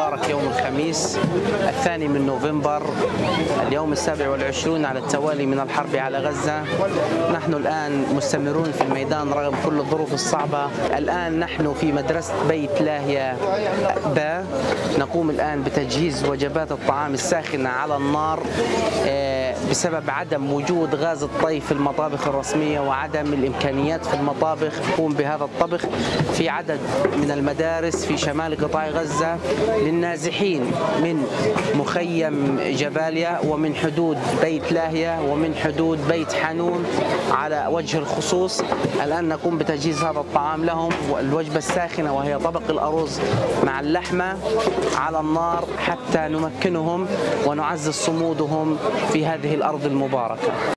المبارك يوم الخميس 2 نوفمبر، اليوم 27 على التوالي من الحرب على غزة. نحن الآن مستمرون في الميدان رغم كل الظروف الصعبة. الآن نحن في مدرسة بيت لاهيا باء، نقوم الآن بتجهيز وجبات الطعام الساخنة على النار بسبب عدم وجود غاز الطهي في المطابخ الرسمية وعدم الإمكانيات في المطابخ. نقوم بهذا الطبخ في عدد من المدارس في شمال قطاع غزة للنازحين من مخيم جباليا ومن حدود بيت لاهيا ومن حدود بيت حنون على وجه الخصوص. الآن نقوم بتجهيز هذا الطعام لهم والوجبة الساخنة وهي طبق الأرز مع اللحمة على النار حتى نمكنهم ونعزز صمودهم في هذه الأرض المباركة.